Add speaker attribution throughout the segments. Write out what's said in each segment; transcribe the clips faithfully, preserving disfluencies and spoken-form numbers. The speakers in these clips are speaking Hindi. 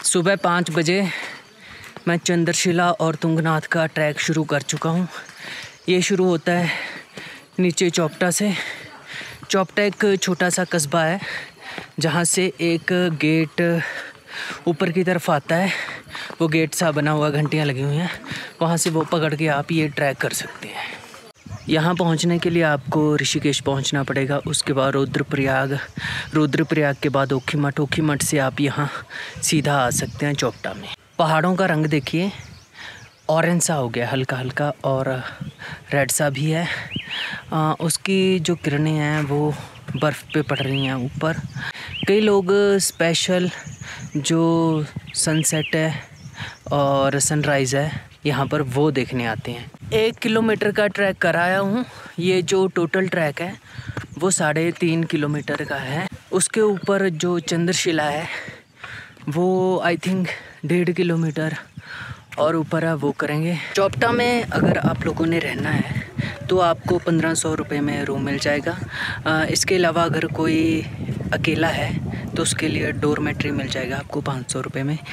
Speaker 1: सुबह पाँच बजे मैं चंद्रशिला और तुंगनाथ का ट्रैक शुरू कर चुका हूँ। ये शुरू होता है नीचे चौपटा से। चौपटा एक छोटा सा कस्बा है जहाँ से एक गेट ऊपर की तरफ आता है। वो गेट सा बना हुआ, घंटियाँ लगी हुई हैं, वहाँ से वो पकड़ के आप ये ट्रैक कर सकते हैं। यहाँ पहुँचने के लिए आपको ऋषिकेश पहुँचना पड़ेगा, उसके बाद रुद्रप्रयाग, रुद्रप्रयाग के बाद ओखीमठ, ओखीमठ से आप यहाँ सीधा आ सकते हैं चौपटा में। पहाड़ों का रंग देखिए, ऑरेंज सा हो गया हल्का हल्का और रेड सा भी है। आ, उसकी जो किरणें हैं वो बर्फ़ पे पड़ रही हैं ऊपर। कई लोग स्पेशल जो सनसेट है और सनराइज़ है यहाँ पर वो देखने आते हैं। एक किलोमीटर का ट्रैक कराया हूँ। ये जो टोटल ट्रैक है वो साढ़े तीन किलोमीटर का है। उसके ऊपर जो चंद्रशिला है वो आई थिंक डेढ़ किलोमीटर और ऊपर है, वो करेंगे। चौपटा में अगर आप लोगों ने रहना है तो आपको पंद्रह सौ रुपये में रूम मिल जाएगा। आ, इसके अलावा अगर कोई अकेला है तो उसके लिए डोरमेट्री मिल जाएगा आपको पाँच सौ रुपये में।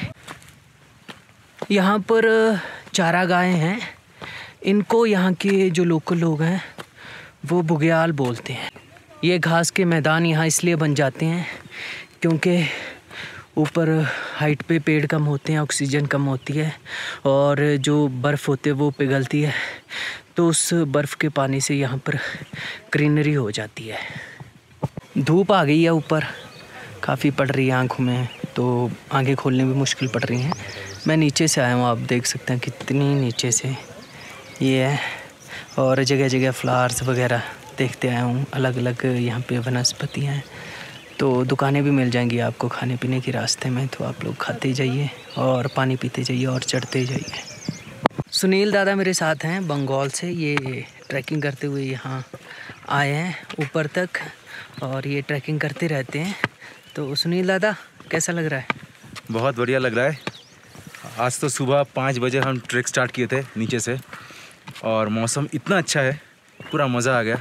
Speaker 1: यहाँ पर चारा गायें हैं। इनको यहाँ के जो लोकल लोग हैं वो बुग्याल बोलते हैं। ये घास के मैदान यहाँ इसलिए बन जाते हैं क्योंकि ऊपर हाइट पे पेड़ कम होते हैं, ऑक्सीजन कम होती है और जो बर्फ़ होती है वो पिघलती है, तो उस बर्फ़ के पानी से यहाँ पर ग्रीनरी हो जाती है। धूप आ गई है ऊपर, काफ़ी पड़ रही है आँखों में, तो आँखें खोलने में मुश्किल पड़ रही हैं। मैं नीचे से आया हूँ, आप देख सकते हैं कितनी नीचे से ये है। और जगह जगह फ्लावर्स वगैरह देखते आया हूँ, अलग अलग यहाँ पे वनस्पतियाँ हैं। तो दुकानें भी मिल जाएंगी आपको खाने पीने के रास्ते में, तो आप लोग खाते जाइए और पानी पीते जाइए और चढ़ते जाइए। सुनील दादा मेरे साथ हैं बंगाल से। ये ट्रैकिंग करते हुए यहाँ आए हैं ऊपर तक और ये ट्रैकिंग करते रहते हैं। तो सुनील दादा कैसा लग रहा है?
Speaker 2: बहुत बढ़िया लग रहा है। आज तो सुबह पाँच बजे हम ट्रैक स्टार्ट किए थे नीचे से और मौसम इतना अच्छा है, पूरा मज़ा आ गया।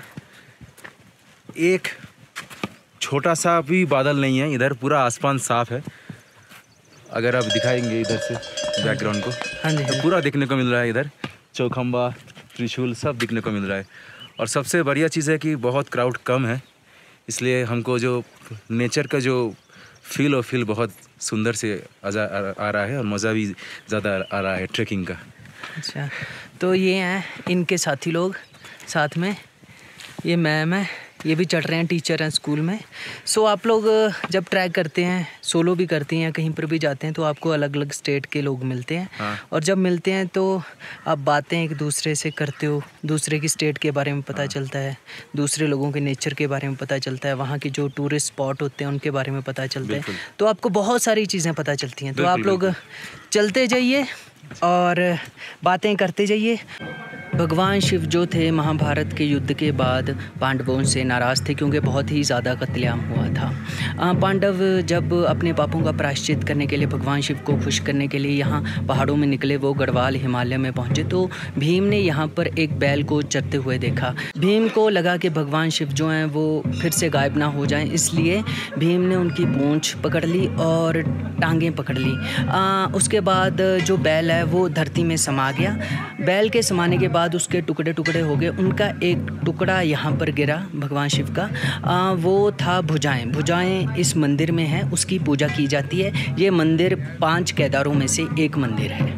Speaker 2: एक छोटा सा भी बादल नहीं है इधर, पूरा आसमान साफ़ है। अगर आप दिखाएंगे इधर से बैकग्राउंड को,
Speaker 1: हाँ जी,
Speaker 2: तो पूरा देखने को मिल रहा है। इधर चौखंबा, त्रिशूल सब दिखने को मिल रहा है। और सबसे बढ़िया चीज़ है कि बहुत क्राउड कम है, इसलिए हमको जो नेचर का जो फील और फील बहुत सुंदर से आ, आ रहा है और मज़ा भी ज़्यादा आ रहा है ट्रैकिंग का।
Speaker 1: अच्छा, तो ये हैं इनके साथी लोग साथ में, ये मैम है, ये भी चढ़ रहे हैं, टीचर हैं स्कूल में। सो आप लोग जब ट्रैक करते हैं, सोलो भी करते हैं, कहीं पर भी जाते हैं, तो आपको अलग अलग स्टेट के लोग मिलते हैं।
Speaker 2: हाँ। और
Speaker 1: जब मिलते हैं तो आप बातें एक दूसरे से करते हो, दूसरे की स्टेट के बारे में पता हाँ। चलता है, दूसरे लोगों के नेचर के बारे में पता चलता है, वहाँ के जो टूरिस्ट स्पॉट होते हैं उनके बारे में पता चलता है। तो आपको बहुत सारी चीज़ें पता चलती हैं। तो आप लोग चलते जाइए और बातें करते जाइए। भगवान शिव जो थे महाभारत के युद्ध के बाद पांडवों से नाराज़ थे क्योंकि बहुत ही ज़्यादा कत्लेआम हुआ था। पांडव जब अपने पापों का प्रायश्चित करने के लिए, भगवान शिव को खुश करने के लिए यहाँ पहाड़ों में निकले, वो गढ़वाल हिमालय में पहुँचे, तो भीम ने यहाँ पर एक बैल को चरते हुए देखा। भीम को लगा कि भगवान शिव जो हैं वो फिर से गायब ना हो जाएँ, इसलिए भीम ने उनकी पूँछ पकड़ ली और टांगें पकड़ ली। आ, उसके बाद जो बैल है वो धरती में समा गया। बैल के समाने के बाद उसके टुकड़े टुकड़े हो गए। उनका एक टुकड़ा यहाँ पर गिरा भगवान शिव का, आ, वो था भुजाएं। भुजाएं इस मंदिर में है, उसकी पूजा की जाती है। ये मंदिर पांच केदारों में से एक मंदिर है।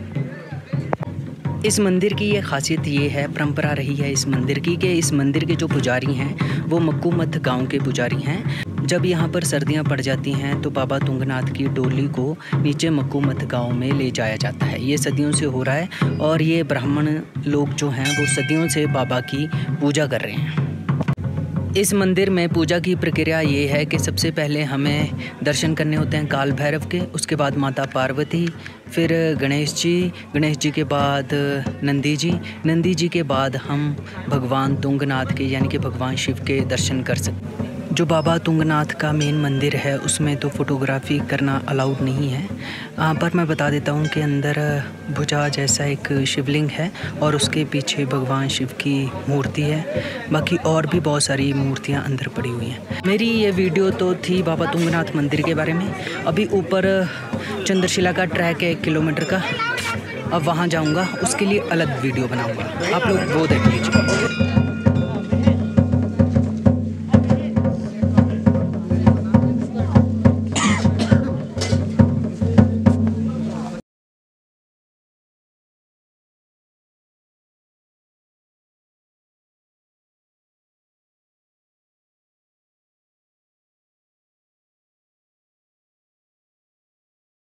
Speaker 1: इस मंदिर की ये खासियत ये है, परंपरा रही है इस मंदिर की, कि इस मंदिर के जो पुजारी हैं वो मक्कूमथ गांव के पुजारी हैं। जब यहाँ पर सर्दियाँ पड़ जाती हैं तो बाबा तुंगनाथ की डोली को नीचे मक्कूमथ गांव में ले जाया जाता है। ये सदियों से हो रहा है और ये ब्राह्मण लोग जो हैं वो सदियों से बाबा की पूजा कर रहे हैं। इस मंदिर में पूजा की प्रक्रिया ये है कि सबसे पहले हमें दर्शन करने होते हैं काल भैरव के, उसके बाद माता पार्वती, फिर गणेश जी, गणेश जी के बाद नंदी जी, नंदी जी के बाद हम भगवान तुंगनाथ के यानी कि भगवान शिव के दर्शन कर सकते हैं। जो बाबा तुंगनाथ का मेन मंदिर है उसमें तो फ़ोटोग्राफी करना अलाउड नहीं है, आ, पर मैं बता देता हूँ कि अंदर भुजा जैसा एक शिवलिंग है और उसके पीछे भगवान शिव की मूर्ति है। बाकी और भी बहुत सारी मूर्तियाँ अंदर पड़ी हुई हैं। मेरी ये वीडियो तो थी बाबा तुंगनाथ मंदिर के बारे में। अभी ऊपर चंद्रशिला का ट्रैक है एक किलोमीटर का, अब वहाँ जाऊँगा, उसके लिए अलग वीडियो बनाऊँगा, आप लोग वो देख लीजिए।